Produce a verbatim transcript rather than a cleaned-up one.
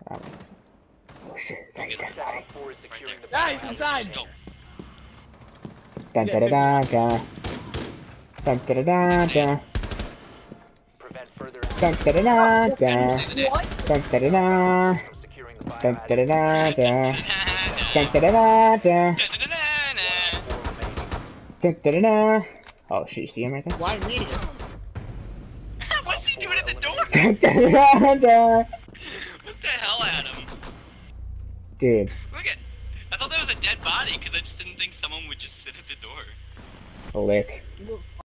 Oh shit, is that dead Op four is securing the Nice, inside! Dun da da da da. Dun da da da da. Prevent further Dun da da da da. What? Dun da da da. from securing the Dun da da biohazard. da da. Dun da da da da. Dun da da da. Oh shit, you see him right there? Why me? What's he doing at the door? Dun da da da. What the hell, Adam? Dude. Look at. I thought that was a dead body because I just didn't think someone would just sit at the door. Lick.